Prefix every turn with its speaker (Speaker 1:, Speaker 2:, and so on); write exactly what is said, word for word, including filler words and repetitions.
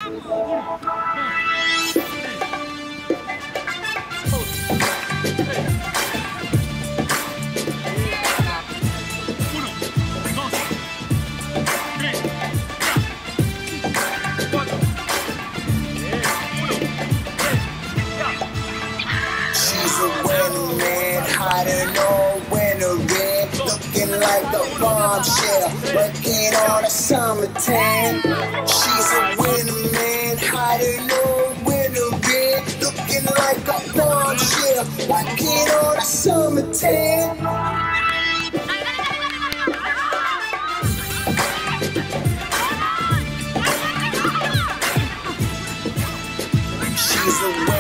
Speaker 1: Like a bombshell, working on a summer tan. She's a winner, man, hiding no winner red, looking like a bombshell, working on a summer tan. She's a winner.